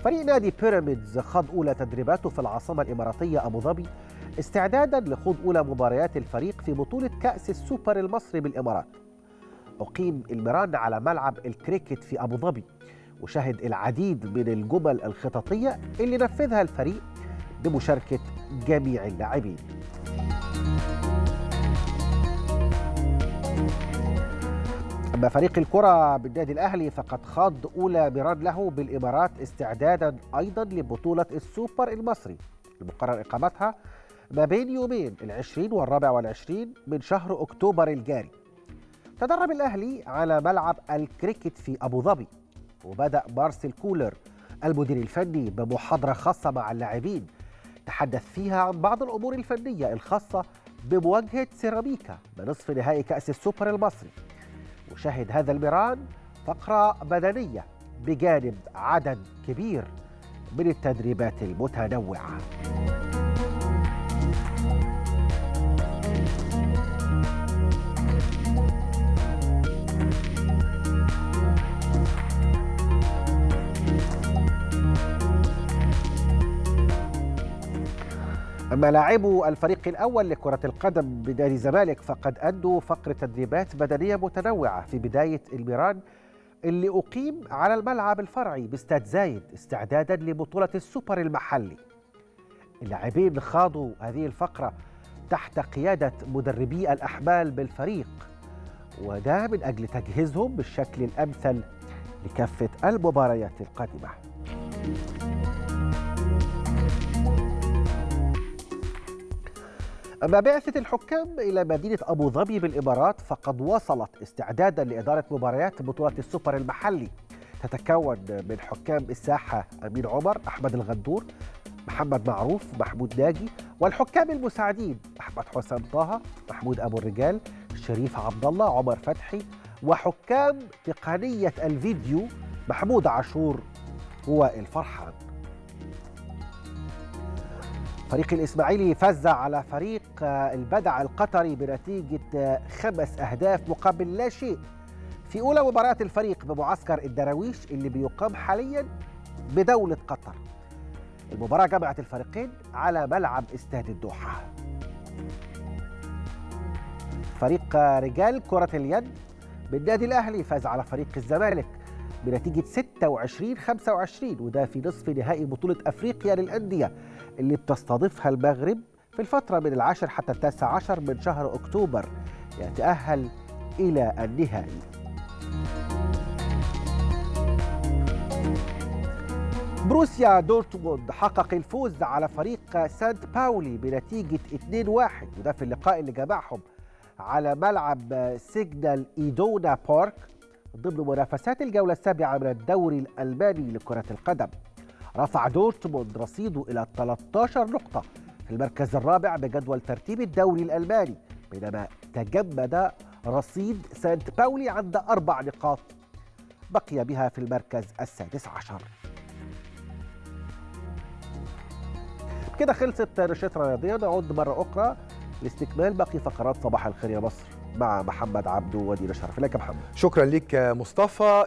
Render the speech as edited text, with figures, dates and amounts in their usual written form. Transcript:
فريق نادي بيراميدز خاض أولى تدريباته في العاصمة الإماراتية أبو ظبي استعدادا لخوض أولى مباريات الفريق في بطولة كأس السوبر المصري بالإمارات. أقيم الميران على ملعب الكريكت في أبو ظبي، وشهد العديد من الجمل الخططية اللي نفذها الفريق بمشاركة جميع اللاعبين. أما فريق الكرة بالنادي الأهلي فقد خاض أولى ميران له بالإمارات استعدادا أيضا لبطولة السوبر المصري المقرر إقامتها ما بين يومين 20 و24 من شهر أكتوبر الجاري. تدرب الأهلي على ملعب الكريكت في أبو ظبي، وبدأ مارسيل كولر المدير الفني بمحاضرة خاصة مع اللاعبين تحدث فيها عن بعض الأمور الفنية الخاصة بمواجهة سيراميكا بنصف نهائي كأس السوبر المصري. وشهد هذا الميران فقرة بدنية بجانب عدد كبير من التدريبات المتنوعة. أما لاعبو الفريق الأول لكرة القدم بنادي الزمالك فقد أدوا فقرة تدريبات بدنية متنوعة في بداية الميران اللي أقيم على الملعب الفرعي باستاد زايد استعدادا لبطولة السوبر المحلي. اللاعبين خاضوا هذه الفقرة تحت قيادة مدربي الأحمال بالفريق، وده من أجل تجهيزهم بالشكل الأمثل لكافة المباريات القادمة. أما بعثة الحكام إلى مدينة أبو ظبي بالإمارات فقد وصلت استعدادا لإدارة مباريات بطولة السوبر المحلي، تتكون من حكام الساحة أمين عمر، أحمد الغندور، محمد معروف، محمود ناجي، والحكام المساعدين أحمد حسام طه، محمود أبو الرجال، شريف عبد الله، عمر فتحي، وحكام تقنية الفيديو محمود عاشور ووائل فرحان. فريق الإسماعيلي فاز على فريق البدع القطري بنتيجة 5 أهداف مقابل لا شيء في أولى مباريات الفريق بمعسكر الدراويش اللي بيقام حاليا بدولة قطر. المباراة جمعت الفريقين على ملعب استاد الدوحة. فريق رجال كرة اليد بالنادي الأهلي فاز على فريق الزمالك بنتيجة 26-25، وده في نصف نهائي بطولة أفريقيا للأندية اللي بتستضيفها المغرب في الفترة من 10 حتى 19 من شهر أكتوبر يتأهل إلى النهائي. بروسيا دورتموند حقق الفوز على فريق سانت باولي بنتيجة 2-1، وده في اللقاء اللي جمعهم على ملعب سيجنال إيدونا بارك ضمن منافسات الجولة السابعة من الدوري الألماني لكرة القدم. رفع دورتموند رصيده إلى 13 نقطة في المركز الرابع بجدول ترتيب الدوري الألماني، بينما تجمد رصيد سانت باولي عند 4 نقاط بقي بها في المركز السادس عشر. كده خلصت نشرتنا الرياضية، نعود مرة أخرى لاستكمال باقي فقرات صباح الخير يا مصر مع محمد عبده ودينا شرف. لك يا محمد. شكرا لك مصطفى.